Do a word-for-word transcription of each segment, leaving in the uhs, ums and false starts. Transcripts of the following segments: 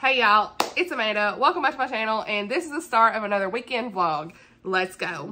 Hey y'all, it's Amanda. Welcome back to my channel, and this is the start of another weekend vlog. Let's go.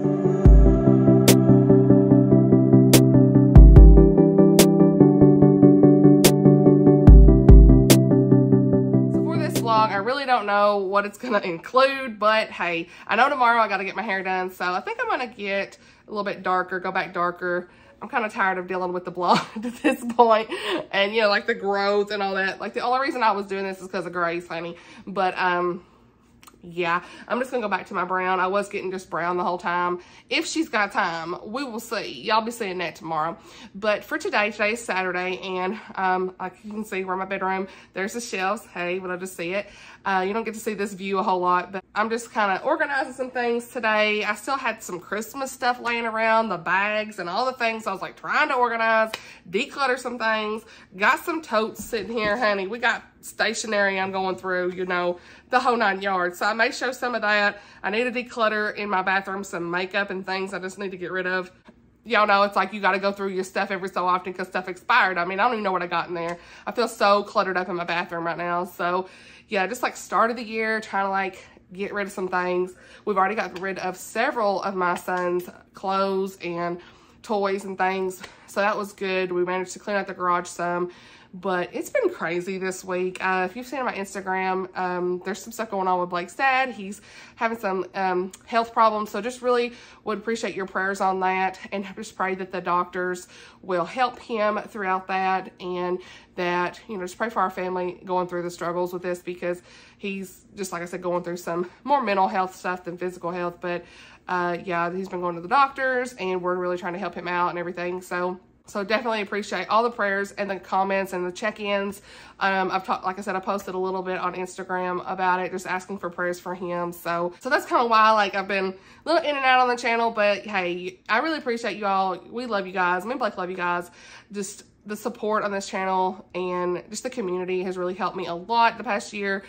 So for this vlog, I really don't know what it's gonna include, but hey, I know tomorrow I gotta get my hair done, so I think I'm gonna get a little bit darker, go back darker. I'm kind of tired of dealing with the blonde at this point, and you know, like the growth and all that. Like the only reason I was doing this is because of Grace, honey. But um, yeah, I'm just gonna go back to my brown. I was getting just brown the whole time. If she's got time, we will see. Y'all be seeing that tomorrow. But for today, today is Saturday, and um, like you can see, we're in my bedroom. There's the shelves. Hey, but I just see it. Uh, you don't get to see this view a whole lot, but I'm just kind of organizing some things today. I still had some Christmas stuff laying around, the bags and all the things. So I was like trying to organize, declutter some things. Got some totes sitting here, honey. We got stationery I'm going through, you know, the whole nine yards. So I may show some of that. I need to declutter in my bathroom some makeup and things I just need to get rid of. Y'all know it's like you got to go through your stuff every so often because stuff expired. I mean, I don't even know what I got in there. I feel so cluttered up in my bathroom right now. So yeah, just like start of the year, trying to like get rid of some things. We've already got rid of several of my son's clothes and toys and things. So that was good. We managed to clean out the garage some. But it's been crazy this week. Uh, if you've seen my Instagram, um, there's some stuff going on with Blake's dad. He's having some um, health problems. So just really would appreciate your prayers on that. And just pray that the doctors will help him throughout that. And that, you know, just pray for our family going through the struggles with this. Because he's, just like I said, going through some more mental health stuff than physical health. But uh, yeah, he's been going to the doctors. And we're really trying to help him out and everything. So... So definitely appreciate all the prayers and the comments and the check-ins. Um, I've talked, like I said, I posted a little bit on Instagram about it, just asking for prayers for him. So, so that's kind of why, like, I've been a little in and out on the channel. But hey, I really appreciate you all. We love you guys. Me and Blake love you guys. Just the support on this channel and just the community has really helped me a lot the past year.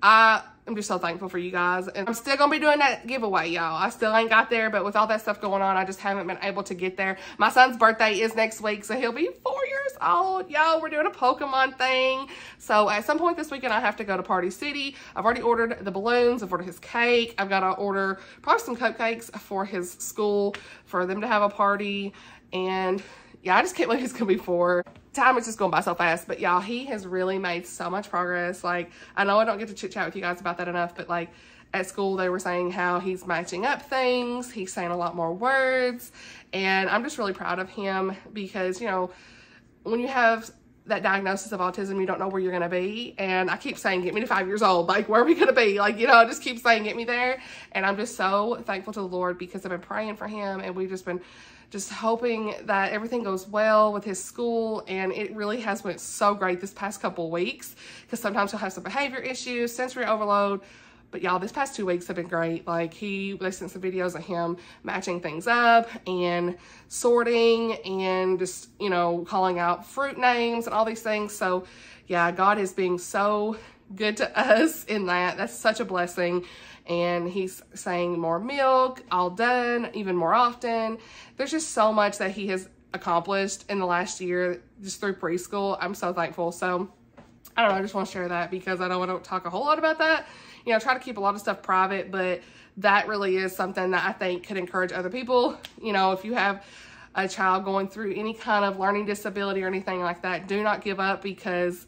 I am just so thankful for you guys. And I'm still going to be doing that giveaway, y'all. I still ain't got there, but with all that stuff going on, I just haven't been able to get there. My son's birthday is next week, so he'll be four years old. Y'all, we're doing a Pokemon thing. So at some point this weekend, I have to go to Party City. I've already ordered the balloons. I've ordered his cake. I've got to order probably some cupcakes for his school for them to have a party. And yeah, I just can't believe he's going to be four. Time is just going by so fast, but y'all, he has really made so much progress. Like, I know I don't get to chit chat with you guys about that enough, but like at school they were saying how he's matching up things, he's saying a lot more words, and I'm just really proud of him because, you know, when you have that diagnosis of autism, you don't know where you're gonna be. And I keep saying, get me to five years old. Like, where are we gonna be? Like, you know, I just keep saying, get me there. And I'm just so thankful to the Lord because I've been praying for him, and we've just been just hoping that everything goes well with his school. And it really has went so great this past couple of weeks because sometimes he'll have some behavior issues, sensory overload. But y'all, this past two weeks have been great. Like, he, they sent some videos of him matching things up and sorting and just, you know, calling out fruit names and all these things. So yeah, God is being so good to us in that. That's such a blessing. And he's saying more milk, all done, even more often. There's just so much that he has accomplished in the last year just through preschool. I'm so thankful. So I don't know, I just want to share that because I know I don't talk a whole lot about that. You know, I try to keep a lot of stuff private, but that really is something that I think could encourage other people. You know, if you have a child going through any kind of learning disability or anything like that, do not give up because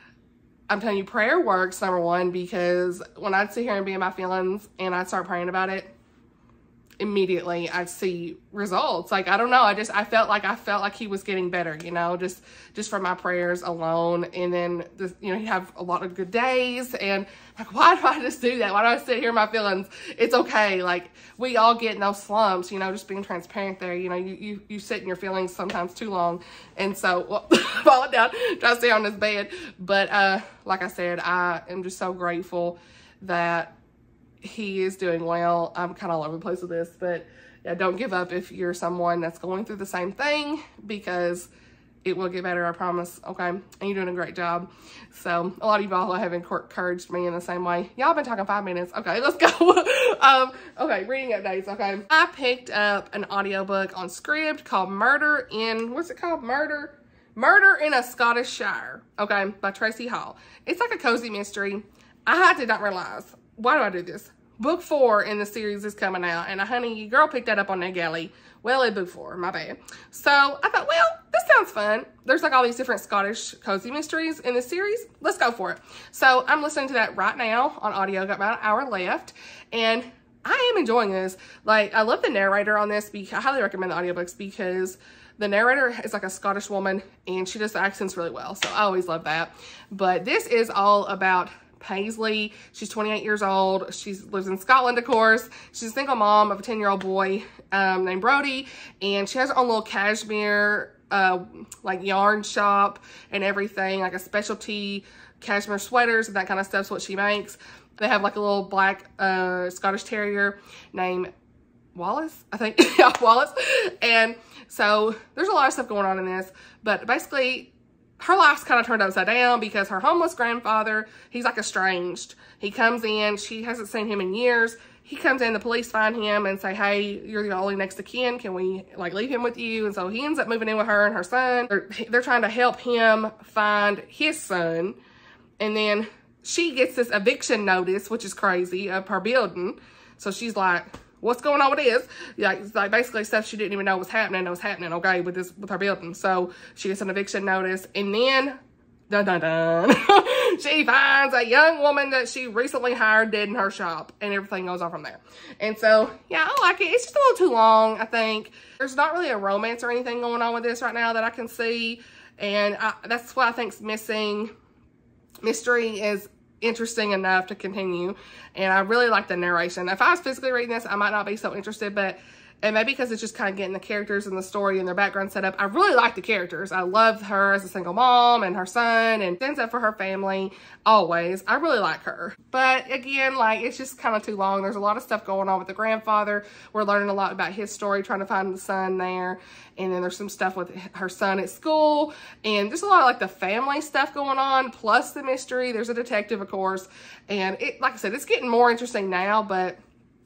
I'm telling you, prayer works, number one, because when I'd sit here and be in my feelings and I'd start praying about it, immediately I'd see results. Like, I don't know, I just, I felt like, I felt like he was getting better, you know, just, just from my prayers alone. And then, this, you know, he'd have a lot of good days and like, why do I just do that? Why do I sit here in my feelings? It's okay. Like, we all get in those slumps, you know, just being transparent there. You know, you, you, you sit in your feelings sometimes too long. And so, well, falling down, try to stay on this bed. But, uh, like I said, I am just so grateful that he is doing well. I'm kind of all over the place with this, but yeah, don't give up if you're someone that's going through the same thing because it will get better, I promise, okay? And you're doing a great job. So a lot of y'all have encouraged me in the same way. Y'all been talking five minutes. Okay, let's go. um, okay, reading updates, okay? I picked up an audiobook on Scribd called Murder in, what's it called? Murder? Murder in a Scottish Shire, okay, by Tracy Hall. It's like a cozy mystery. I did not realize. Why do I do this? Book four in the series is coming out, and uh, honey, your girl picked that up on NetGalley. Well, in book four, my bad. So I thought, well, this sounds fun. There's like all these different Scottish cozy mysteries in this series. Let's go for it. So I'm listening to that right now on audio. Got about an hour left, and I am enjoying this. Like, I love the narrator on this. Because I highly recommend the audiobooks because the narrator is like a Scottish woman, and she does the accents really well. So I always love that. But this is all about Paisley. She's twenty-eight years old. She lives in Scotland, of course. She's a single mom of a ten-year-old boy um, named Brody, and she has her own little cashmere, uh, like yarn shop and everything, like a specialty cashmere sweaters and that kind of stuff's what she makes. They have like a little black uh, Scottish Terrier named Wallace, I think. Yeah, Wallace. And so there's a lot of stuff going on in this, but basically her life's kind of turned upside down because her homeless grandfather, he's like estranged. He comes in, she hasn't seen him in years. He comes in, the police find him and say, hey, you're the only next of kin. Can we like leave him with you? And so he ends up moving in with her and her son. They're, they're trying to help him find his son. And then she gets this eviction notice, which is crazy, of her building. So she's like, what's going on with this? Like, it's like basically stuff she didn't even know was happening. That was happening, okay, with this, with her building. So she gets an eviction notice, and then, dun dun dun, she finds a young woman that she recently hired dead in her shop, and everything goes on from there. And so, yeah, I like it. It's just a little too long, I think. There's not really a romance or anything going on with this right now that I can see, and I, that's what I think's missing. Mystery is interesting enough to continue, and I really like the narration. If I was physically reading this, I might not be so interested, but and maybe because it's just kind of getting the characters and the story and their background set up. I really like the characters. I love her as a single mom and her son, and stands up for her family always. I really like her. But again, like, it's just kind of too long. There's a lot of stuff going on with the grandfather. We're learning a lot about his story, trying to find the son there. And then there's some stuff with her son at school, and there's a lot of like the family stuff going on, plus the mystery. There's a detective, of course. And it, like I said, it's getting more interesting now, but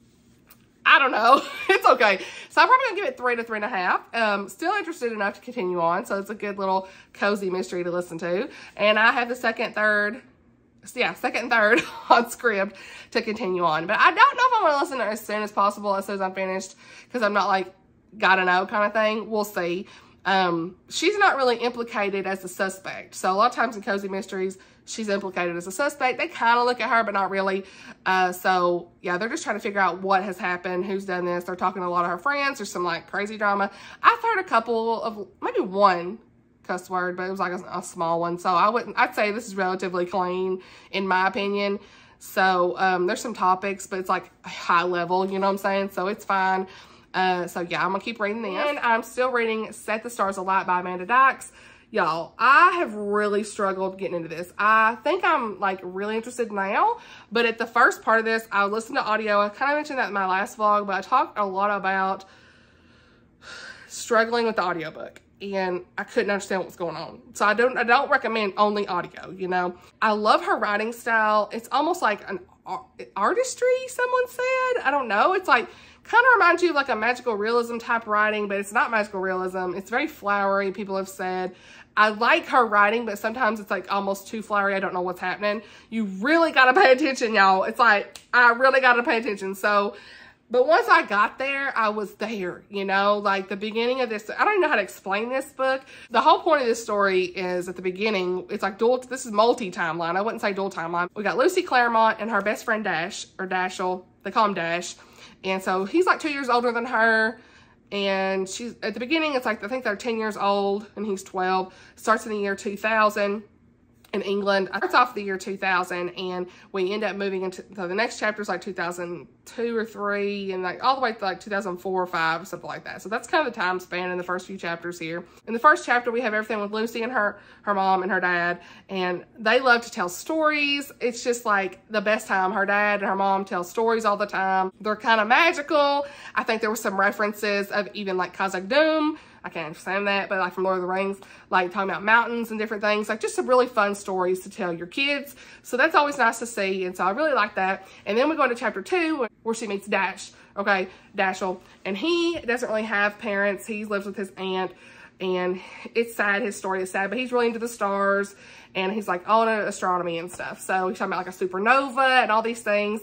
I don't know. It's okay. So I'm probably gonna give it three to three and a half. Um, still interested enough to continue on. So it's a good little cozy mystery to listen to. And I have the second, third, yeah, second and third on script to continue on. But I don't know if I'm gonna listen to it as soon as possible, as soon as I'm finished, because I'm not like, gotta know kind of thing. We'll see. Um, she's not really implicated as a suspect. So a lot of times in cozy mysteries, she's implicated as a suspect. They kind of look at her, but not really. Uh, so yeah, they're just trying to figure out what has happened, who's done this. They're talking to a lot of her friends. There's some like crazy drama. I've heard a couple of, maybe one cuss word, but it was like a, a small one. So I wouldn't, I'd say this is relatively clean in my opinion. So um, there's some topics, but it's like high level, you know what I'm saying? So it's fine. Uh, so yeah, I'm gonna keep reading this. And I'm still reading Set the Stars Alight by Amanda Dykes. Y'all, I have really struggled getting into this. I think I'm like really interested now, but at the first part of this, I listened to audio. I kind of mentioned that in my last vlog, but I talked a lot about struggling with the audiobook, and I couldn't understand what was going on. So I don't, I don't recommend only audio, you know. I love her writing style. It's almost like an artistry, someone said. I don't know. It's like, kind of reminds you of like a magical realism type writing, but it's not magical realism. It's very flowery, people have said. I like her writing, but sometimes it's like almost too flowery. I don't know what's happening. You really got to pay attention, y'all. It's like, I really got to pay attention. So, but once I got there, I was there, you know, like the beginning of this. I don't even know how to explain this book. The whole point of this story is at the beginning, it's like dual, this is multi-timeline. I wouldn't say dual timeline. We got Lucy Claremont and her best friend Dash, or Dashel. They call him Dash. And so he's like two years older than her. And she's, at the beginning, it's like, I think they're ten years old and he's twelve. Starts in the year two thousand in England. It starts off the year two thousand, and we end up moving into, so the next chapter is like two thousand two or three, and like all the way to like two thousand four or five or something like that. So that's kind of the time span in the first few chapters here. In the first chapter, we have everything with Lucy and her, her mom and her dad, and they love to tell stories. It's just like the best time. Her dad and her mom tell stories all the time. They're kind of magical. I think there were some references of even like Khazad-dûm. I can't understand that, but like from Lord of the Rings, like talking about mountains and different things, like just some really fun stories to tell your kids. So that's always nice to see. And so I really like that. And then we go into chapter two where she meets Dash, okay, Dashel. And he doesn't really have parents. He lives with his aunt. and it's sad. His story is sad, but he's really into the stars, and he's like all into astronomy and stuff. So he's talking about like a supernova and all these things,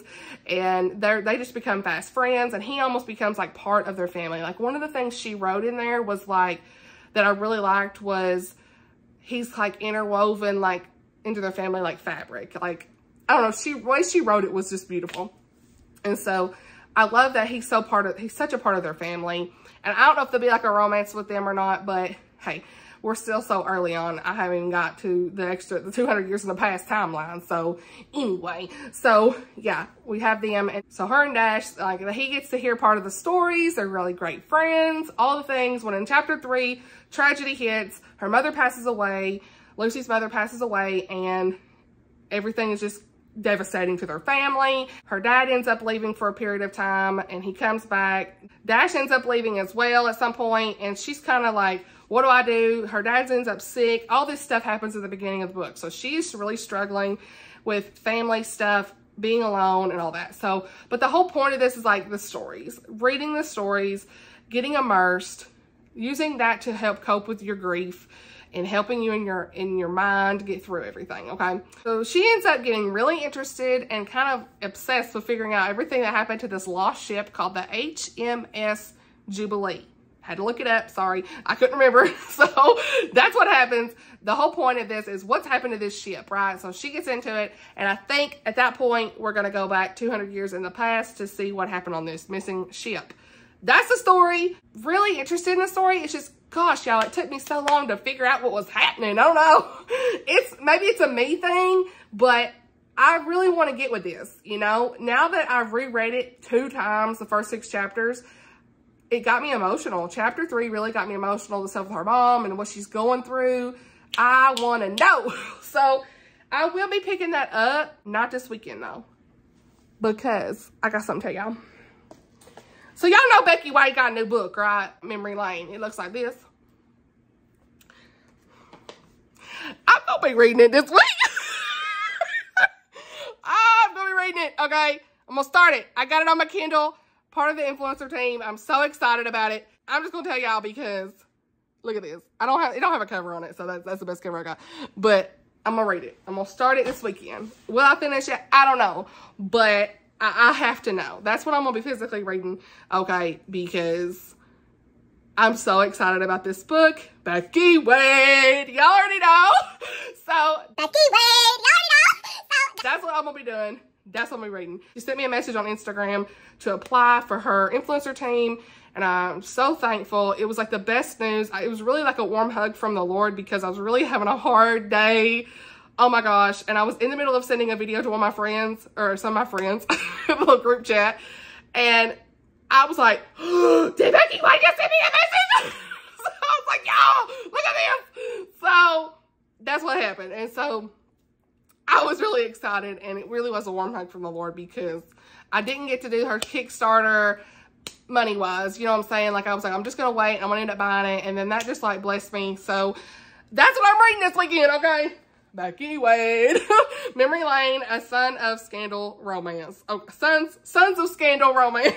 and they they just become fast friends, and he almost becomes like part of their family. Like one of the things she wrote in there was like, that I really liked was he's like interwoven like into their family like fabric. Like, I don't know, she, the way she wrote it was just beautiful. And so I love that he's so part of, he's such a part of their family. And I don't know if there'll be like a romance with them or not, but hey, we're still so early on. I haven't even got to the extra, the two hundred years in the past timeline. So anyway, so yeah, we have them. And so her and Dash, like he gets to hear part of the stories. They're really great friends, all the things. When in chapter three, tragedy hits, her mother passes away, Lucy's mother passes away, and everything is just devastating to their family. Her dad ends up leaving for a period of time, and he comes back. Dash ends up leaving as well at some point, and she's kind of like, what do I do? Her dad ends up sick. All this stuff happens at the beginning of the book. So she's really struggling with family stuff, being alone and all that. So, but the whole point of this is like the stories, reading the stories, getting immersed, using that to help cope with your grief and helping you in your in your mind get through everything, okay? So she ends up getting really interested and kind of obsessed with figuring out everything that happened to this lost ship called the H M S Jubilee. Had to look it up, sorry, I couldn't remember. So that's what happens. The whole point of this is what's happened to this ship, right? So she gets into it, and I think at that point, we're gonna go back two hundred years in the past to see what happened on this missing ship. That's the story. Really interested in the story. It's just, gosh, y'all, it took me so long to figure out what was happening. I don't know. It's, maybe it's a me thing, but I really want to get with this, you know? Now that I've reread it two times, the first six chapters, it got me emotional. Chapter three really got me emotional, the stuff with her mom and what she's going through. I want to know. So I will be picking that up, not this weekend though, because I got something to tell y'all. So y'all know Becky White got a new book, right? Memory Lane. It looks like this. I'm gonna be reading it this week. I'm gonna be reading it, okay? I'm gonna start it. I got it on my Kindle. Part of the influencer team. I'm so excited about it. I'm just gonna tell y'all because look at this. I don't have it don't have a cover on it, so that's that's the best cover I got. But I'm gonna read it. I'm gonna start it this weekend. Will I finish it? I don't know. But I, I have to know. That's what I'm gonna be physically reading, okay? Because I'm so excited about this book. Becky Wade. Y'all already know. So Becky Wade, y'all already know. So that's what I'm gonna be doing. That's what I'm reading. She sent me a message on Instagram to apply for her influencer team, and I'm so thankful. It was like the best news. It was really like a warm hug from the Lord because I was really having a hard day. Oh my gosh. And I was in the middle of sending a video to one of my friends, or some of my friends, a little group chat, and I was like, oh, did Becky White just send me a message? So I was like, y'all, look at this. So that's what happened. And so I was really excited, and it really was a warm hug from the Lord because I didn't get to do her Kickstarter money-wise. You know what I'm saying? Like, I was like, I'm just going to wait, and I'm going to end up buying it. And then that just, like, blessed me. So that's what I'm reading this weekend, okay? Becky Wade. Memory Lane, A Son of Scandal Romance. Oh, Sons, Sons of Scandal Romance.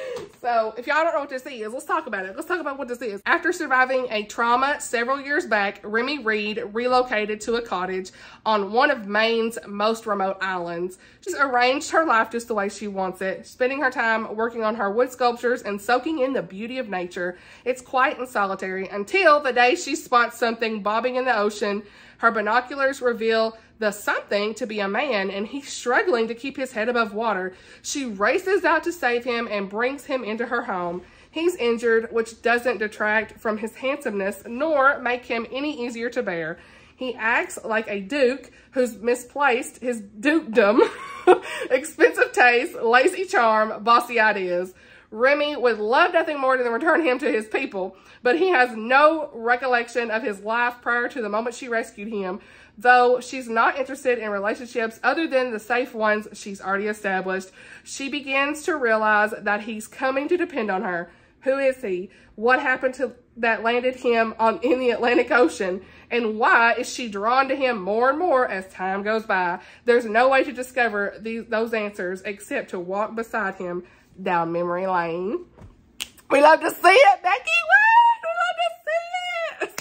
So if y'all don't know what this is, let's talk about it. Let's talk about what this is. After surviving a trauma several years back, Remy Reed relocated to a cottage on one of Maine's most remote islands. She's arranged her life just the way she wants it, spending her time working on her wood sculptures and soaking in the beauty of nature. It's quiet and solitary until the day she spots something bobbing in the ocean. Her binoculars reveal the something to be a man, and he's struggling to keep his head above water. She races out to save him and brings him into her home. He's injured, which doesn't detract from his handsomeness nor make him any easier to bear. He acts like a duke who's misplaced his dukedom, expensive taste, lazy charm, bossy ideas. Remy would love nothing more than return him to his people, but he has no recollection of his life prior to the moment she rescued him, though she's not interested in relationships other than the safe ones she's already established. She begins to realize that he's coming to depend on her. Who is he? What happened to that landed him on in the Atlantic Ocean? And why is she drawn to him more and more as time goes by? There's no way to discover these those answers except to walk beside him down memory lane. We love to see it, Becky. What? We love to see it.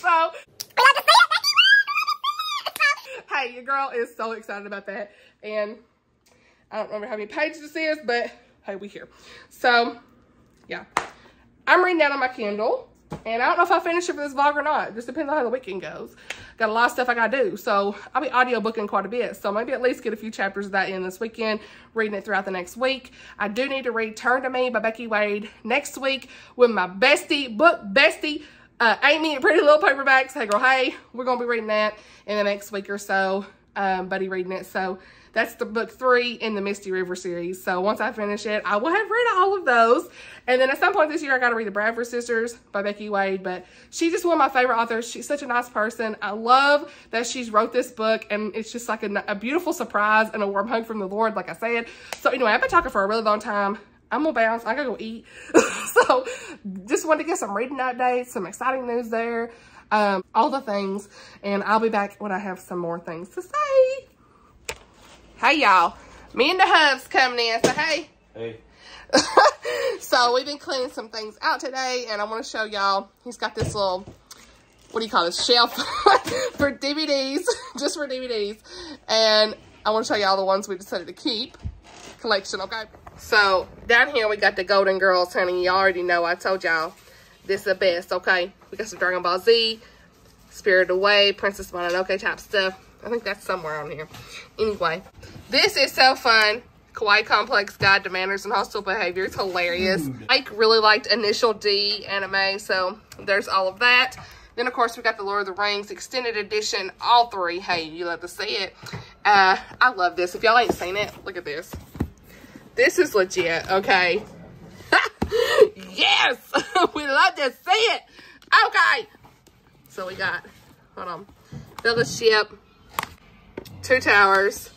hey, your girl is so excited about that. And I don't remember how many pages this is, but hey, we here. So, yeah. I'm reading that on my Kindle. And I don't know if I finish it for this vlog or not. It just depends on how the weekend goes. Got a lot of stuff I gotta do. So I'll be audiobooking quite a bit. So maybe at least get a few chapters of that in this weekend, reading it throughout the next week. I do need to read Turn to Me by Becky Wade next week with my bestie, book bestie, uh, Amy at Pretty Little Paperbacks. Hey girl, hey. We're gonna be reading that in the next week or so. Um, Buddy reading it. So that's the book three in the Misty River series. So once I finish it, I will have read all of those. And then at some point this year, I got to read The Bradford Sisters by Becky Wade. But she's just one of my favorite authors. She's such a nice person. I love that she's wrote this book. And it's just like a, a beautiful surprise and a warm hug from the Lord, like I said. So anyway, I've been talking for a really long time. I'm going to bounce. I got to go eat. So just wanted to get some reading updates, some exciting news there. Um, all the things. And I'll be back when I have some more things to say. Hey y'all, me and the hubs coming in, so hey. Hey. So we've been cleaning some things out today, and I want to show y'all, he's got this little, what do you call this, shelf for D V Ds, just for D V Ds. And I want to show y'all the ones we decided to keep, collection, okay? So down here we got the Golden Girls, honey. Y'all already know, I told y'all, this is the best, okay? We got some Dragon Ball Z, Spirited Away, Princess Mononoke type stuff. I think that's somewhere on here. Anyway, this is so fun. Kawaii Complex Guide to Manners and Hostile Behavior. It's hilarious. Dude. Mike really liked Initial D anime, so there's all of that. Then, of course, we got the Lord of the Rings Extended Edition, all three. Hey, you love to see it. Uh, I love this. If y'all ain't seen it, look at this. This is legit, okay? Yes! We love to see it. Okay. So we got, hold on, Fellowship, Two Towers,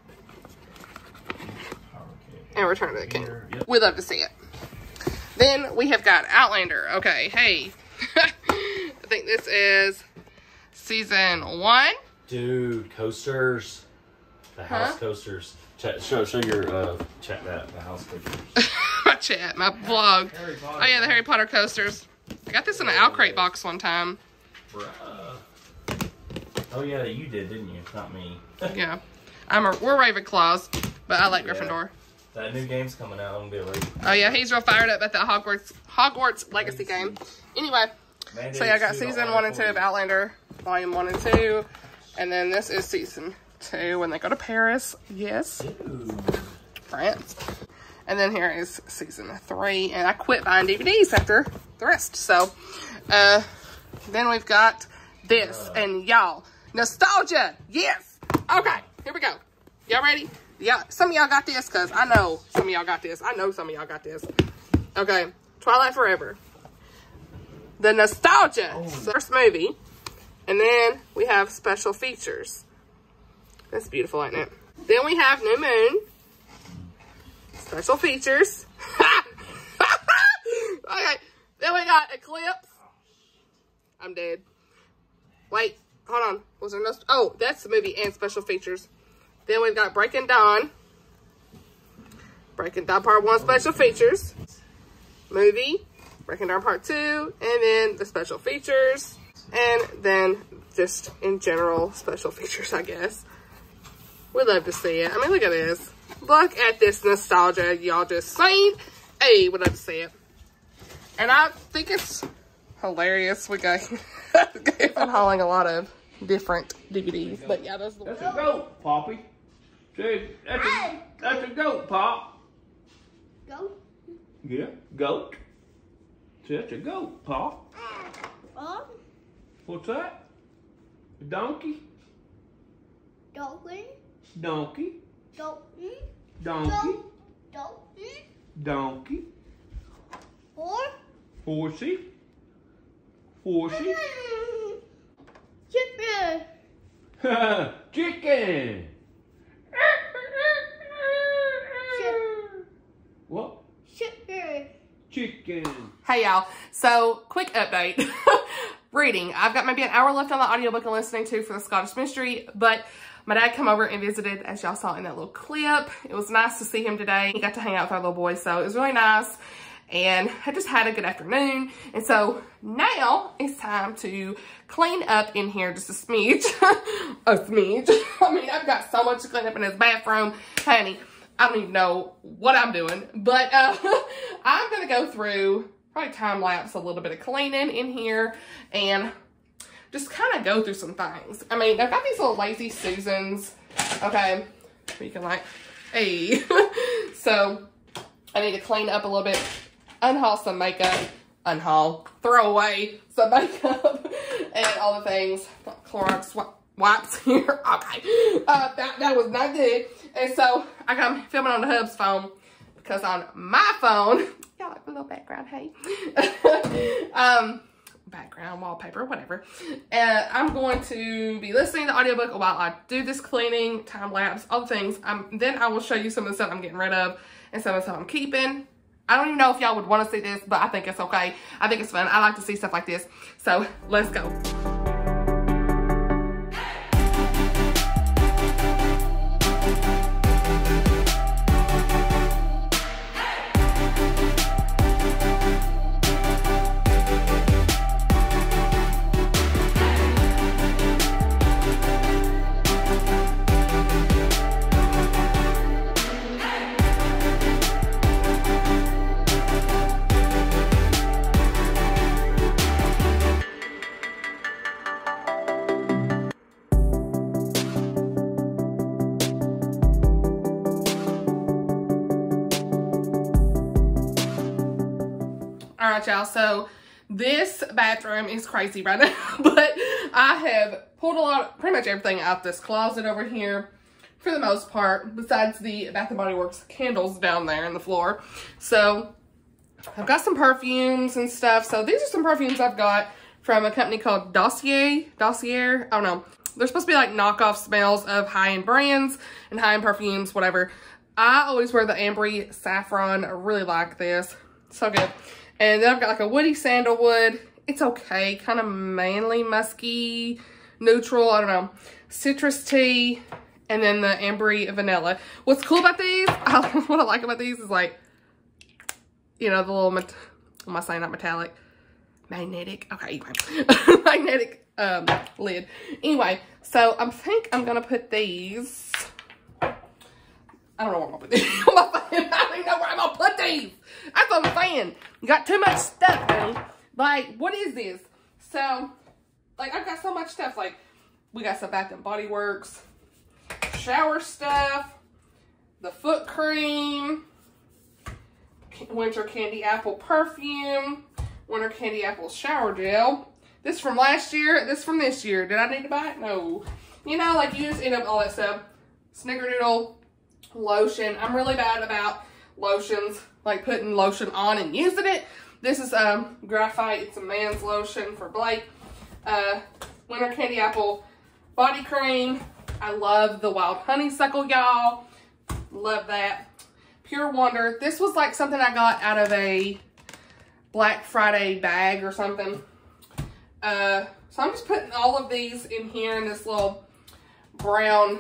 and Return to the King. Yep. We love to see it. Then we have got Outlander. Okay, hey. I think this is season one. Dude, coasters. The house Huh? coasters. Chat, show show your uh chat that the house coasters. My chat, my vlog. Harry Potter. Oh yeah, the Harry Potter coasters. I got this in an Outcrate box one time. Bruh. Oh yeah, you did, didn't you? Not me. Yeah. I'm a, we're Ravenclaws, but I like Yeah. Gryffindor. That new game's coming out. I'm gonna be ready. Oh yeah, he's real fired up at the Hogwarts Hogwarts Legacy game. Anyway, so yeah, I got season one and two of Outlander, volume one and two, and then this is season two when they go to Paris. Yes, Dude. France. And then here is season three, and I quit buying D V Ds after the rest. So, uh, then we've got this, and y'all, nostalgia. Yes. Okay, here we go. Y'all ready? Yeah, some of y'all got this, because I know some of y'all got this. I know some of y'all got this. Okay, Twilight Forever. The Nostalgia. Oh. First movie. And then we have special features. That's beautiful, isn't it? Then we have New Moon. Special features. Okay, then we got Eclipse. I'm dead. Wait, hold on. Was there no... Oh, that's the movie and special features. Then we've got Breaking Dawn. Breaking Dawn Part one special features. Movie. Breaking Dawn Part two. And then the special features. And then just in general special features, I guess. We love to see it. I mean, look at this. Look at this nostalgia y'all just seen. Hey, we love to see it. And I think it's hilarious. We got I'm hauling a lot of different D V Ds. But yeah, those are the That's a goat, Poppy. See, that's a, that's a goat, Pop. Goat? Yeah, goat. See, that's a goat, Pop. Um, What's that? A donkey? dolphin, Donkey? dolphin, Donkey? dolphin, Donkey? horse, Horsey? Horsey? chicken, Chicken! chicken, What? chicken. Chicken. Hey y'all, so quick update. Reading. I've got maybe an hour left on the audiobook I'm listening to for the Scottish Mystery, but my dad came over and visited, as y'all saw in that little clip. It was nice to see him today. He got to hang out with our little boy, so it was really nice. and I just had a good afternoon. And so now it's time to clean up in here just a smidge. A smidge. I mean, I've got so much to clean up in this bathroom. Honey, I don't even know what I'm doing. But uh, I'm going to go through, probably time lapse a little bit of cleaning in here and just kind of go through some things. I mean, I've got these little Lazy Susans, okay? You can like, hey. So I need to clean up a little bit, unhaul some makeup, unhaul, throw away some makeup, and all the things. Clorox wipes here. Okay, uh, that, that was not good. And so I got filming on the hub's phone because on my phone, y'all like a little background, hey? um, background, wallpaper, whatever. And I'm going to be listening to the audiobook while I do this cleaning, time lapse, all the things. Um, then I will show you some of the stuff I'm getting rid of and some of the stuff I'm keeping. I don't even know if y'all would want to see this, but I think it's okay. I think it's fun. I like to see stuff like this. So let's go. All right, y'all, so this bathroom is crazy right now, but I have pulled a lot, pretty much everything out this closet over here for the most part, besides the Bath and Body Works candles down there in the floor. So I've got some perfumes and stuff. So these are some perfumes I've got from a company called Dossier, Dossier, I don't know. They're supposed to be like knockoff smells of high-end brands and high-end perfumes, whatever. I always wear the Ambery Saffron. I really like this. So good. And then I've got like a woody sandalwood. It's okay. Kind of manly, musky, neutral. I don't know. Citrus tea. And then the Ambery vanilla. What's cool about these, what I like about these is like, you know, the little, what am I saying, not metallic? Magnetic. Okay, anyway. Magnetic um, lid. Anyway, so I think I'm going to put these. I don't know where I'm going to put these. I don't even know where I'm going to put these. That's what I'm saying. You got too much stuff, honey. Like, what is this? So, like, I've got so much stuff. Like, we got some Bath and Body Works shower stuff, the foot cream, Winter Candy Apple perfume, Winter Candy Apple shower gel. This from last year, this from this year. Did I need to buy it? No. You know, like, you just end up all that stuff. Snickerdoodle lotion. I'm really bad about lotions, like putting lotion on and using it. This is um Graphite. It's a man's lotion for Blake. Uh, Winter Candy Apple body cream. I love the Wild Honeysuckle, y'all. Love that. Pure Wonder. This was like something I got out of a Black Friday bag or something. Uh, so I'm just putting all of these in here in this little brown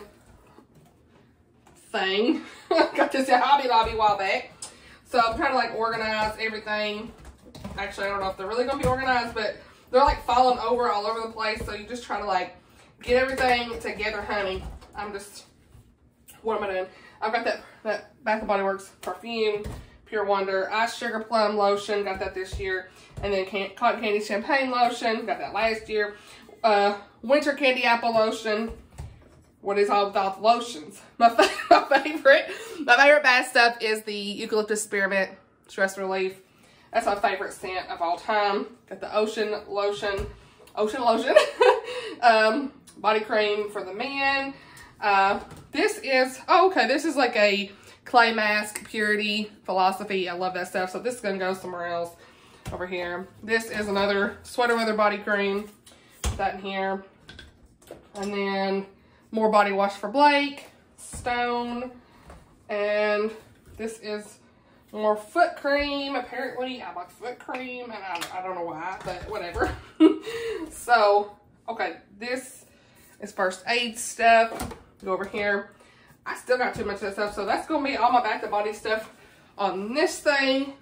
thing. Got this at Hobby Lobby a while back. So I'm trying to like organize everything. Actually, I don't know if they're really going to be organized, but they're like falling over all over the place. So you just try to like get everything together, honey. I'm just, what am I doing? I've got that, that Bath and Body Works perfume, Pure Wonder, Ice Sugar Plum lotion, got that this year. And then can Cotton Candy Champagne lotion, got that last year. Uh, Winter Candy Apple lotion. What is all without the lotions? My, my favorite, my favorite bath stuff is the Eucalyptus Spearmint Stress Relief. That's my favorite scent of all time. Got the Ocean Lotion, Ocean Lotion, um, body cream for the man. Uh, this is, oh, okay, this is like a clay mask, purity, philosophy. I love that stuff. So this is gonna go somewhere else over here. This is another Sweater Weather body cream. Put that in here. And then more body wash for Blake, Stone, and this is more foot cream. Apparently, I like foot cream, and I, I don't know why, but whatever. So, okay, this is first aid stuff. Go over here. I still got too much of that stuff, so that's gonna be all my Bath and Body stuff on this thing.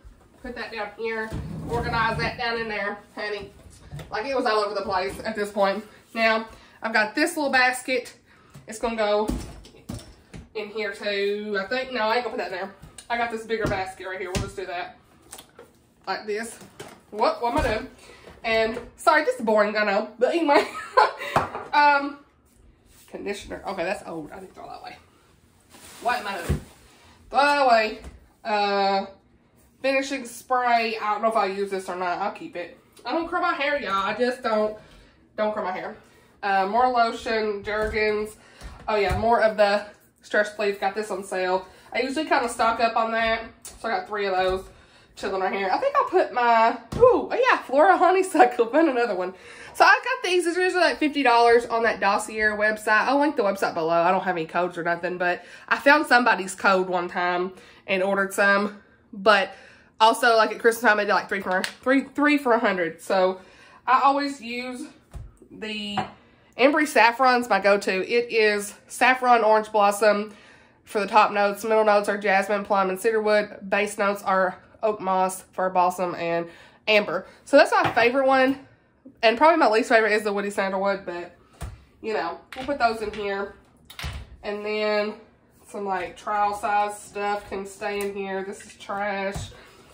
Put that down here. Organize that down in there, honey. Like it was all over the place at this point. Now, I've got this little basket. It's gonna go in here too, I think. No, I ain't gonna put that in there. I got this bigger basket right here. We'll just do that. Like this. What, what am I doing? And, sorry, this is boring, I know. But anyway. um, conditioner. Okay, that's old. I need to throw that away. What am I doing? Throw that away. Uh, finishing spray. I don't know if I'll use this or not. I'll keep it. I don't curl my hair, y'all. I just don't, don't curl my hair. Uh, more lotion, Jergens. Oh yeah, more of the Stress Please. Got this on sale. I usually kind of stock up on that. So I got three of those chilling right here. I think I'll put my, ooh, oh yeah, Flora Honeysuckle. Found another one. So I got these. These are usually like fifty dollars on that Dossier website. I'll link the website below. I don't have any codes or nothing, but I found somebody's code one time and ordered some. But also, like at Christmas time, they did like three for three, three for a hundred. So I always use the Embry Saffron's my go-to. It is saffron, orange blossom for the top notes. Middle notes are jasmine, plum, and cedarwood. Base notes are oak moss, fir balsam, and amber. So that's my favorite one. And probably my least favorite is the woody sandalwood, but you know, we'll put those in here. And then some like trial size stuff can stay in here. This is trash.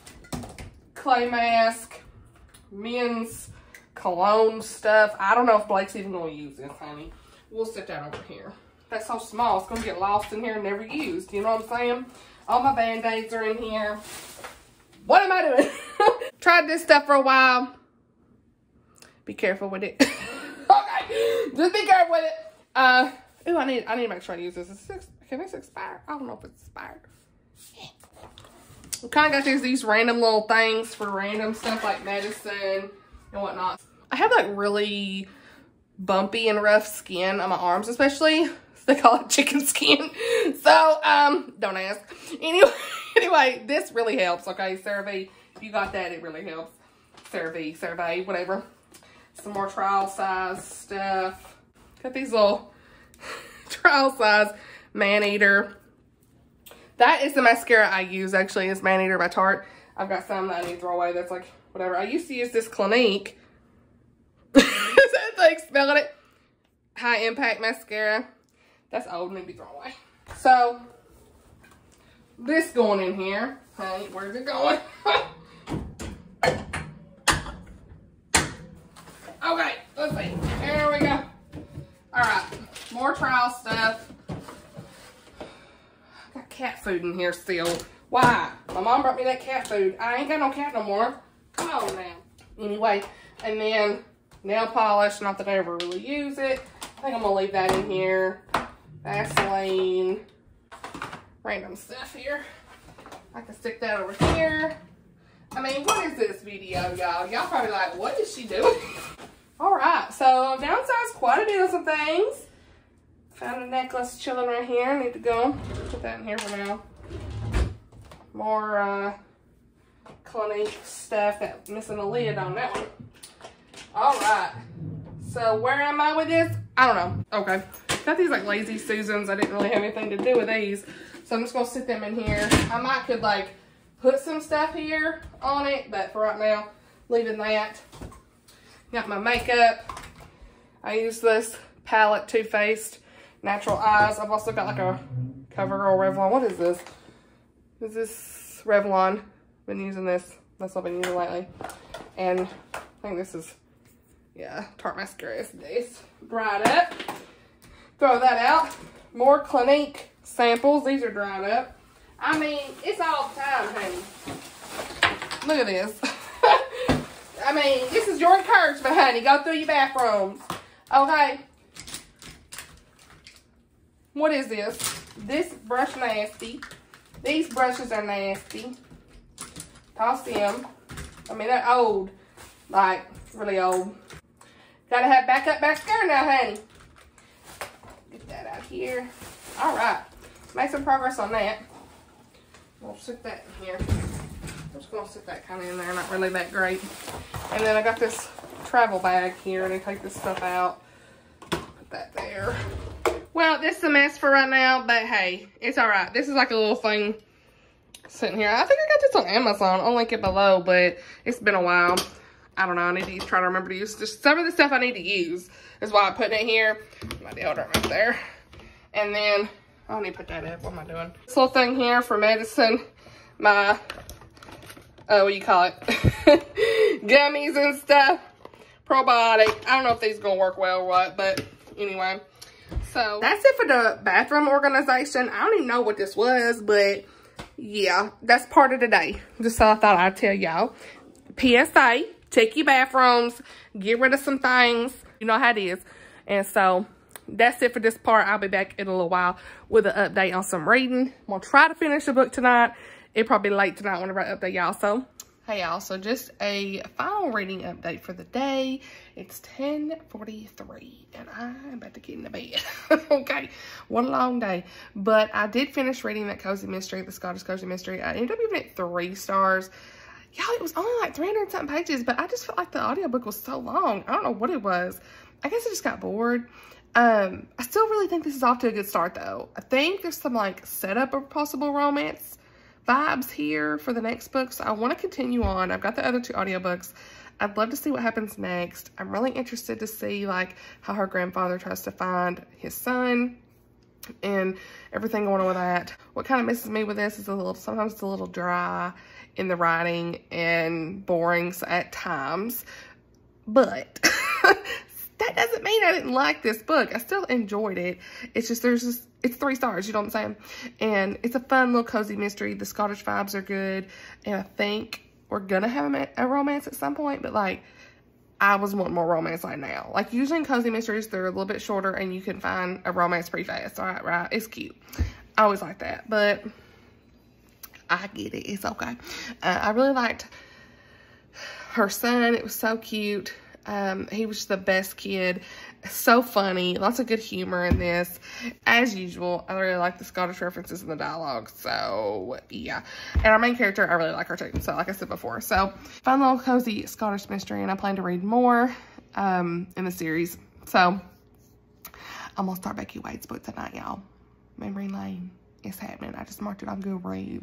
Clay mask, men's cologne stuff. I don't know if Blake's even going to use this, honey. We'll set that over here. That's so small. It's going to get lost in here and never used. You know what I'm saying? All my Band-Aids are in here. What am I doing? Tried this stuff for a while. Be careful with it. Okay. Just be careful with it. Uh, ooh, I need, I need to make sure I use this. Is this can this expire? I don't know if it's expired. We kind of got these, these random little things for random stuff like medicine and whatnot. I have like really bumpy and rough skin on my arms, especially. They call it chicken skin. So, um, don't ask. Anyway, anyway, this really helps, okay? CeraVe, if you got that, it really helps. CeraVe, CeraVe, whatever. Some more trial size stuff. Got these little trial size Man-Eater. That is the mascara I use, actually, is Man-Eater by Tarte. I've got some that I need to throw away that's like, whatever. I used to use this Clinique. Is that thing spelling it? High Impact Mascara. That's old, need to be thrown away. So, this going in here. Hey, where's it going? Okay, let's see. There we go. Alright, more trial stuff. Got cat food in here still. Why? My mom brought me that cat food. I ain't got no cat no more. Come on now. Anyway, and then nail polish. Not that I ever really use it. I think I'm gonna leave that in here. Vaseline. Random stuff here. I can stick that over here. I mean, what is this video, y'all? Y'all probably like, what is she doing? Alright, so I've downsized quite a bit of some things. Found a necklace chilling right here. I need to go put that in here for now. More uh, Clinique stuff. That's missing a lid on that one. Alright. So where am I with this? I don't know. Okay. Got these like Lazy Susans. I didn't really have anything to do with these. So I'm just going to sit them in here. I might could like put some stuff here on it. But for right now, leaving that. Got my makeup. I use this palette Too Faced Natural Eyes. I've also got like a CoverGirl Revlon. What is this? Is this Revlon? Been using this. That's what I've been using lately. And I think this is, yeah, Tarte Mascara. It's dried up. Throw that out. More Clinique samples. These are dried up. I mean, it's all the time, honey. Look at this. I mean, this is your encouragement, honey. Go through your bathrooms. Okay. What is this? This brush nasty. These brushes are nasty. Toss them. I mean, they're old. Like, really old. Gotta have backup mascara now, honey. Get that out here. Alright. Make some progress on that. We'll stick that in here. I'm just going to stick that kind of in there. Not really that great. And then I got this travel bag here. And I take this stuff out. Put that there. Well, this is a mess for right now. But hey, it's alright. This is like a little thing sitting here. I think I got this on Amazon. I'll link it below, but it's been a while. I don't know. I need to use, try to remember to use just some of the stuff I need to use. Is why I put it here. My deodorant right there. And then, I don't need to put that up. What am I doing? This little thing here for medicine. My, uh, what do you call it? Gummies and stuff. Probiotic. I don't know if these are going to work well or what, but anyway. So, that's it for the bathroom organization. I don't even know what this was, but yeah, that's part of the day. Just so I thought I'd tell y'all. P S A, check your bathrooms, get rid of some things. You know how it is. And so, that's it for this part. I'll be back in a little while with an update on some reading. I'm going to try to finish the book tonight. It'll probably be late tonight whenever I update y'all. So, hey y'all. So, just a final reading update for the day. It's ten forty-three and I'm about to get into bed. Okay. One long day. But I did finish reading that Cozy Mystery, the Scottish Cozy Mystery. I ended up giving it three stars. Y'all, it was only like three hundred something pages, but I just felt like the audiobook was so long. I don't know what it was. I guess I just got bored. Um, I still really think this is off to a good start, though. I think there's some, like, setup of possible romance vibes here for the next book, so I want to continue on. I've got the other two audiobooks. I'd love to see what happens next. I'm really interested to see, like, how her grandfather tries to find his son and everything going on with that. What kind of misses me with this is a little, sometimes it's a little dry in the writing and boring at times, but that doesn't mean I didn't like this book. I still enjoyed it. It's just, there's just, it's three stars, you know what I'm saying? And it's a fun little cozy mystery. The Scottish vibes are good, and I think we're gonna have a, a romance at some point, but like, I was wanting more romance like now. Like, usually in cozy mysteries, they're a little bit shorter and you can find a romance pretty fast. All right, right? It's cute. I always like that, but I get it. It's okay. Uh, I really liked her son. It was so cute. Um, he was just the best kid. So funny. Lots of good humor in this. As usual, I really like the Scottish references in the dialogue. So, yeah. And our main character, I really like her too. So, like I said before. So, fun little cozy Scottish mystery. And I plan to read more um, in the series. So, I'm going to start Becky Wade's book tonight, y'all. Memory Lane is happening. I just marked it on Goodreads.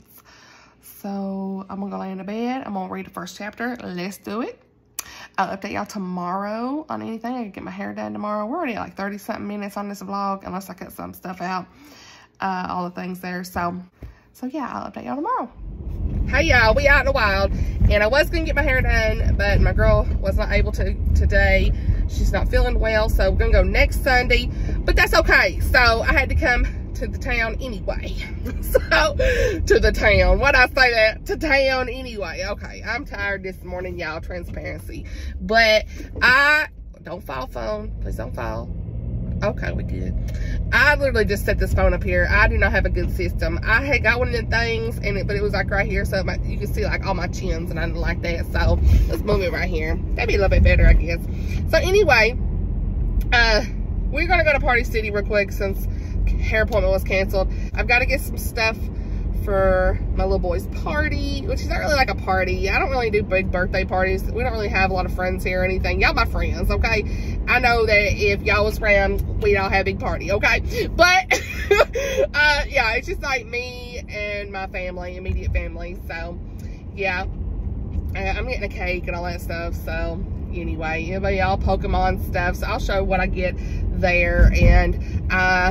So, I'm going to go lay in the bed. I'm going to read the first chapter. Let's do it. I'll update y'all tomorrow on anything. I can get my hair done tomorrow. We're already at like thirty something minutes on this vlog, unless I cut some stuff out. Uh, all the things there. So, so yeah, I'll update y'all tomorrow. Hey y'all, we out in the wild. And I was going to get my hair done, but my girl was not able to today. She's not feeling well, so we're going to go next Sunday. But that's okay. So, I had to come to the town anyway. So, to the town. Why'd I say that? To town anyway. Okay, I'm tired this morning, y'all. Transparency. But I, don't fall phone. Please don't fall. Okay, we good. I literally just set this phone up here. I do not have a good system. I had got one of the things, and it, but it was like right here, so my, you can see like all my chins, and I didn't like that. So, let's move it right here. That'd be a little bit better, I guess. So, anyway, uh, we're going to go to Party City real quick since hair appointment was canceled. I've got to get some stuff for my little boy's party, which is not really like a party. I don't really do big birthday parties. We don't really have a lot of friends here or anything. Y'all my friends, okay? I know that if y'all was friends, we'd all have a big party, okay? But, uh, yeah, it's just like me and my family, immediate family. So, yeah, uh, I'm getting a cake and all that stuff. So, anyway, everybody all Pokemon stuff. So, I'll show what I get there. And, uh,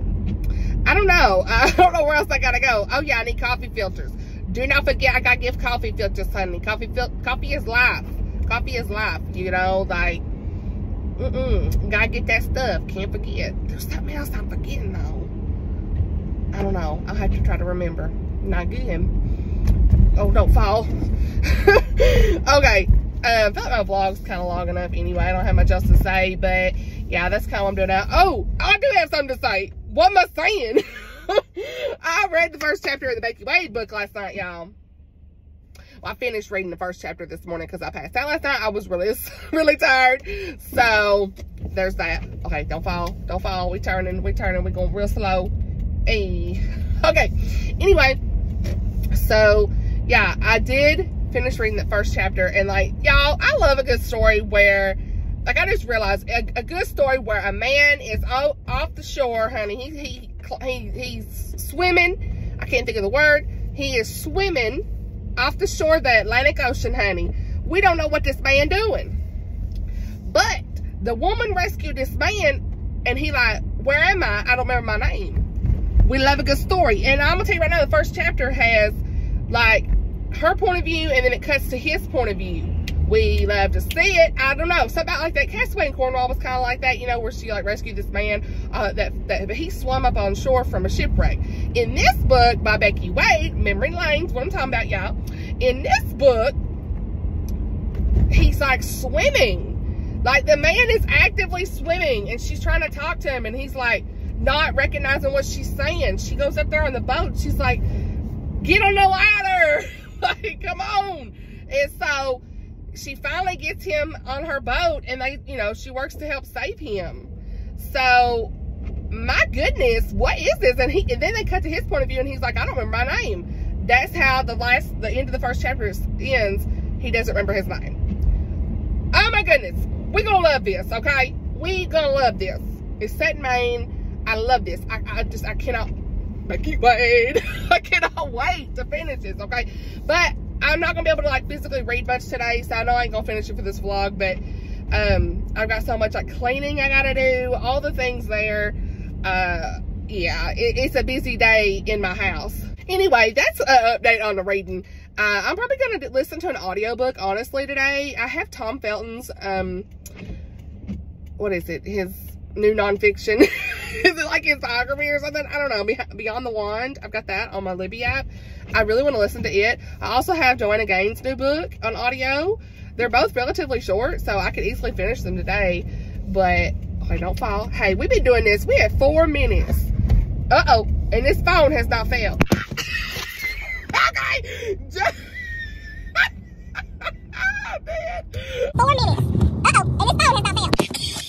I don't know. I don't know where else I gotta go. Oh yeah, I need coffee filters. Do not forget, I gotta give coffee filters, honey. Coffee fil coffee is life. Coffee is life. You know, like, mm-mm. Gotta get that stuff. Can't forget. There's something else I'm forgetting though. I don't know. I'll have to try to remember. Not good. Oh, don't fall. Okay. Uh, I feel like my vlog's kind of long enough anyway. I don't have much else to say, but yeah, that's kind of what I'm doing now. Oh, I do have something to say. What am I saying? I read the first chapter of the Becky Wade book last night, y'all. Well, I finished reading the first chapter this morning because I passed out last night. I was really, really tired. So, there's that. Okay, don't fall. Don't fall. We turning. We turning. We going real slow. Hey. Okay. Anyway. So, yeah, I did finish reading the first chapter. And, like, y'all, I love a good story where... Like, I just realized a, a good story where a man is off the shore, honey. He, he, he, he's swimming. I can't think of the word. He is swimming off the shore of the Atlantic Ocean, honey. We don't know what this man doing. But the woman rescued this man, and he like, where am I? I don't remember my name. We love a good story. And I'm gonna tell you right now, the first chapter has like her point of view, and then it cuts to his point of view. We love to see it. I don't know, something about like that. Castaway in Cornwall was kind of like that, you know, where she like rescued this man uh, that, that he swam up on shore from a shipwreck. In this book by Becky Wade, Memory Lane's what I'm talking about, y'all. In this book, he's like swimming. Like the man is actively swimming, and she's trying to talk to him, and he's like not recognizing what she's saying. She goes up there on the boat. She's like, get on the ladder. Like, come on. And so she finally gets him on her boat, and they, you know, she works to help save him. So, my goodness, what is this? And he, and then they cut to his point of view, and he's like, I don't remember my name. That's how the last, the end of the first chapter ends. He doesn't remember his name. Oh my goodness, we gonna love this, okay? We gonna love this. It's set in Maine. I love this. I, I just, I cannot, I can't wait. I cannot wait to finish this, okay? But I'm not gonna be able to like physically read much today, so I know I ain't gonna finish it for this vlog, but um, I've got so much like cleaning I gotta do, all the things there. Uh, yeah, it, it's a busy day in my house. Anyway, that's an update on the reading. Uh, I'm probably gonna listen to an audiobook, honestly, today. I have Tom Felton's, um, what is it, his new nonfiction. Is it like his biography or something? I don't know. Beyond the Wand. I've got that on my Libby app. I really want to listen to it. I also have Joanna Gaines' new book on audio. They're both relatively short, so I could easily finish them today. But, okay, don't fall. Hey, we've been doing this. We have four minutes. Uh-oh. And this phone has not failed. Okay. Just... oh, man. Four minutes. Uh-oh. And this phone has not failed.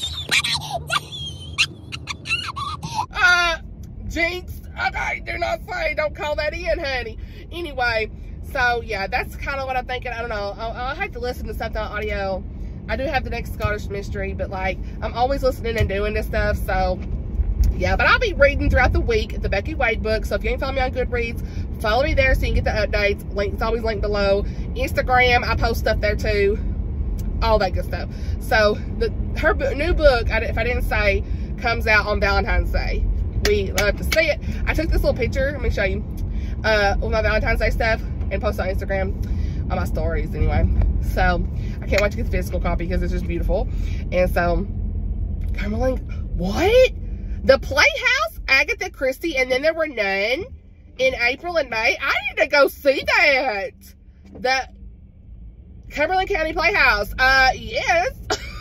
Uh, jinx. Okay, do not say, don't call that in, honey. Anyway, so yeah, that's kind of what I'm thinking. I don't know. I'll, I'll have to listen to something on audio. I do have the next Scottish Mystery, but like, I'm always listening and doing this stuff, so yeah. But I'll be reading throughout the week the Becky Wade book, so if you ain't following me on Goodreads, follow me there so you can get the updates. Link's always linked below. Instagram, I post stuff there too. All that good stuff. So, the her new book, if I didn't say, comes out on Valentine's Day. We love to see it. I took this little picture, let me show you, uh, with my Valentine's Day stuff and post on Instagram, on my stories anyway. So, I can't wait to get the physical copy because it's just beautiful. And so, Carmeline, what? The Playhouse, Agatha Christie, and then there were none in April and May. I need to go see that. The Cumberland County Playhouse. Uh, yes.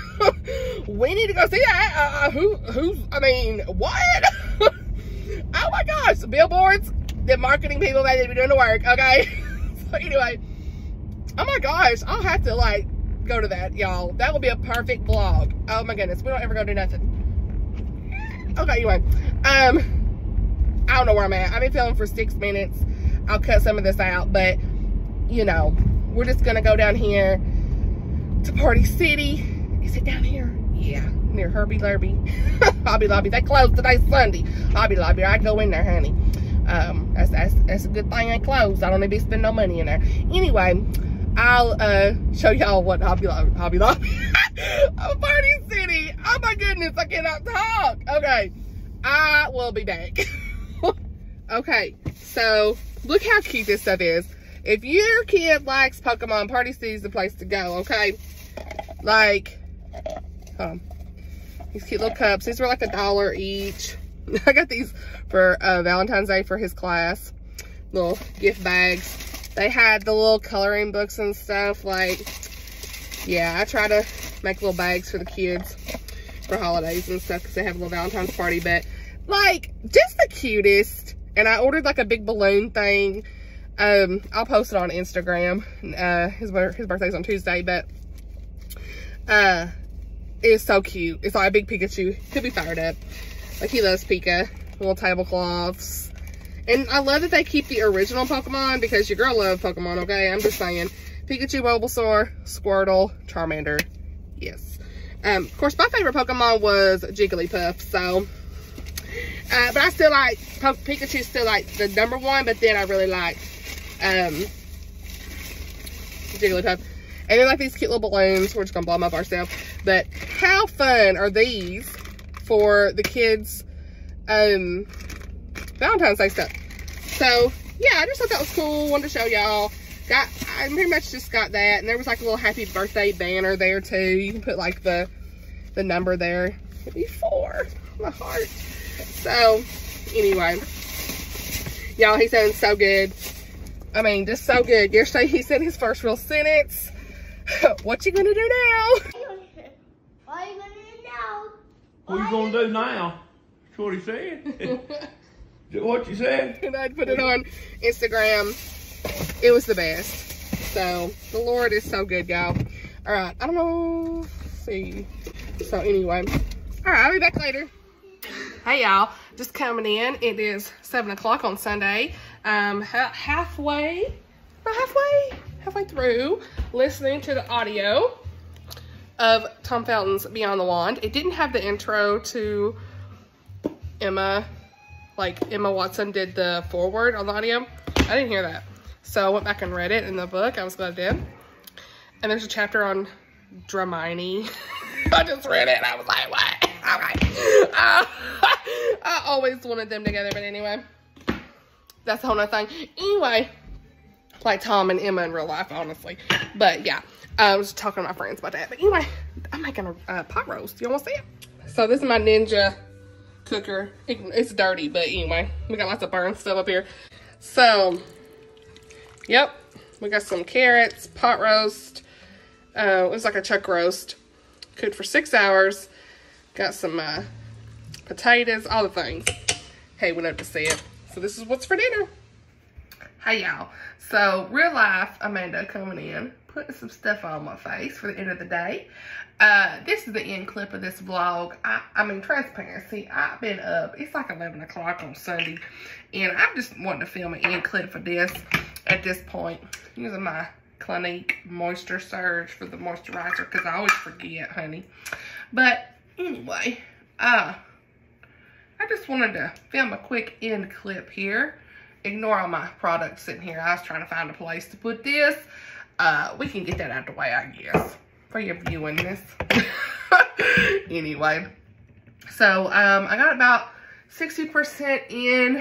We need to go see that. Uh, who, who's, I mean, what? Oh my gosh. Billboards, the marketing people, they need to be doing the work, okay? So anyway, oh my gosh, I'll have to like go to that, y'all. That will be a perfect vlog. Oh my goodness, we don't ever go do nothing. Okay, anyway, um, I don't know where I'm at. I've been filming for six minutes. I'll cut some of this out, but you know, we're just gonna go down here to Party City. Is it down here? Yeah, near Herbie Lurby. Hobby Lobby. They closed today, Sunday. Hobby Lobby. I go in there, honey. Um, that's, that's, that's a good thing they closed. I don't need to be spending no money in there. Anyway, I'll uh, show y'all what Hobby Lobby. Hobby Lobby. Oh, Party City. Oh my goodness, I cannot talk. Okay, I will be back. Okay, so look how cute this stuff is. If your kid likes Pokemon, Party City is the place to go, okay? Like, um, these cute little cups. These were like a dollar each. I got these for uh, Valentine's Day for his class. Little gift bags. They had the little coloring books and stuff. Like, yeah, I try to make little bags for the kids for holidays and stuff because they have a little Valentine's party. But, like, just the cutest. And I ordered like a big balloon thing. Um, I'll post it on Instagram. Uh, his, his birthday's on Tuesday, but uh, it's so cute. It's like a big Pikachu. He'll be fired up. Like, he loves Pika. Little tablecloths. And I love that they keep the original Pokemon because your girl loves Pokemon, okay? I'm just saying. Pikachu, Bulbasaur, Squirtle, Charmander. Yes. Um, of course, my favorite Pokemon was Jigglypuff, so... Uh, but I still like, Pikachu's still like the number one, but then I really like Um, Jigglypuff. And then like these cute little balloons. We're just gonna blow them up ourselves. But how fun are these for the kids' um, Valentine's Day stuff? So yeah, I just thought that was cool. Wanted to show y'all. Got I pretty much just got that, and there was like a little happy birthday banner there too. You can put like the the number there. It'd be four. My heart. So anyway, y'all, he sounds so good. I mean, just so good. Yesterday he said his first real sentence. What you gonna do now? What are you gonna do now? What you gonna do now? That's what he said. Is that what you said? And I'd put it on Instagram. It was the best. So the Lord is so good, y'all. All right, I don't know. Let's see. So anyway, all right, I'll be back later. Hey y'all, just coming in. It is seven o'clock on Sunday. Um, ha halfway, not halfway, halfway through listening to the audio of Tom Felton's Beyond the Wand. It didn't have the intro to Emma, like Emma Watson did the foreword on the audio. I didn't hear that. So I went back and read it in the book. I was glad I did. And there's a chapter on Dramini. I just read it and I was like, what? Okay. Uh, I always wanted them together, but anyway. That's a whole nother thing. Anyway, like Tom and Emma in real life, honestly. But yeah, I was talking to my friends about that. But anyway, I'm making a uh, pot roast. You want to see it? So this is my Ninja cooker. It, it's dirty, but anyway, we got lots of burn stuff up here. So, yep, we got some carrots, pot roast. Uh, it was like a chuck roast. Cooked for six hours. Got some uh, potatoes, all the things. Hey, went up to see it. So this is what's for dinner. Hey, y'all. So, real life Amanda coming in, putting some stuff on my face for the end of the day. Uh, this is the end clip of this vlog. I, I mean, transparency. I've been up. It's like eleven o'clock on Sunday. And I'm just wanting to film an end clip for this at this point. Using my Clinique Moisture Surge for the moisturizer because I always forget, honey. But anyway, uh, I just wanted to film a quick end clip here. Ignore all my products sitting here. I was trying to find a place to put this. Uh, we can get that out of the way, I guess, for your viewing this. Anyway, so um, I got about sixty percent in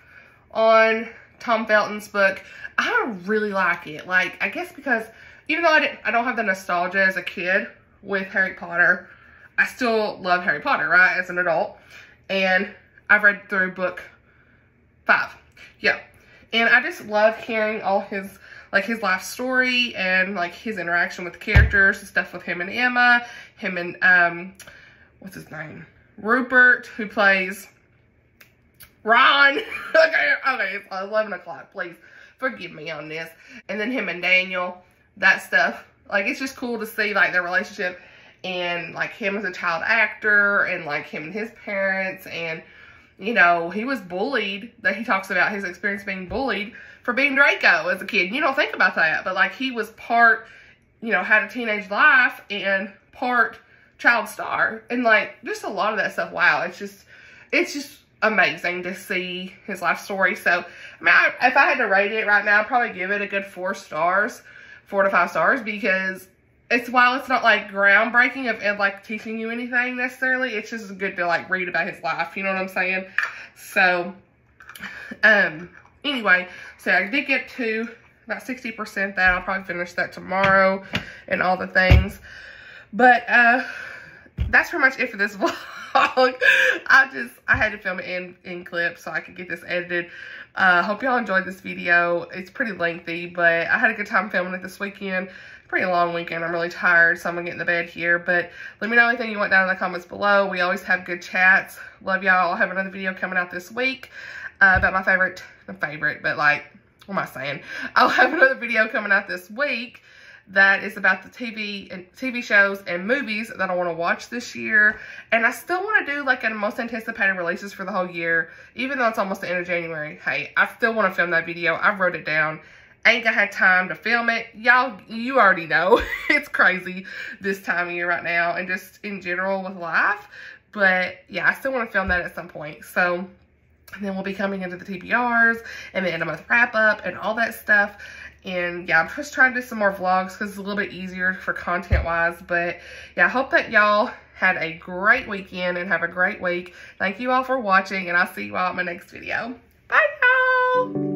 on Tom Felton's book. I really like it. Like, I guess because even though I, didn't, I don't have the nostalgia as a kid with Harry Potter, I still love Harry Potter, right, as an adult. And I've read through book five. Yeah. And I just love hearing all his, like, his life story and, like, his interaction with the characters and stuff with him and Emma, him and, um, what's his name? Rupert, who plays Ron. okay, okay, it's eleven o'clock, please. Forgive me on this. And then him and Daniel, that stuff. Like, it's just cool to see, like, their relationship and, like, him as a child actor and, like, him and his parents. And, you know, he was bullied. That he talks about his experience being bullied for being Draco as a kid. You don't think about that. But, like, he was part, you know, had a teenage life and part child star. And, like, just a lot of that stuff. Wow. It's just, it's just amazing to see his life story. So, I mean, I, if I had to rate it right now, I'd probably give it a good four stars, four to five stars, because it's, while it's not like groundbreaking of, of like teaching you anything necessarily, it's just good to like read about his life. You know what I'm saying? So, um, anyway, so I did get to about sixty percent that. I'll probably finish that tomorrow and all the things. But, uh, that's pretty much it for this vlog. I just, I had to film it in, in clips so I could get this edited. I uh, hope y'all enjoyed this video. It's pretty lengthy, but I had a good time filming it this weekend. Pretty long weekend. I'm really tired, so I'm gonna get in the bed here. But let me know anything you want down in the comments below. We always have good chats. Love y'all. I'll have another video coming out this week uh, about my favorite, not favorite, but like, what am I saying? I'll have another video coming out this week that is about the T V and T V shows and movies that I want to watch this year. And I still want to do like a most anticipated releases for the whole year, even though it's almost the end of January. Hey, I still want to film that video. I wrote it down. Ain't gonna have time to film it. Y'all, you already know. It's crazy this time of year right now and just in general with life. But yeah, I still want to film that at some point. So And then we'll be coming into the T B Rs and the end of month wrap up and all that stuff. And yeah, I'm just trying to do some more vlogs because it's a little bit easier for content wise. But yeah, I hope that y'all had a great weekend and have a great week. Thank you all for watching, and I'll see you all in my next video. Bye y'all.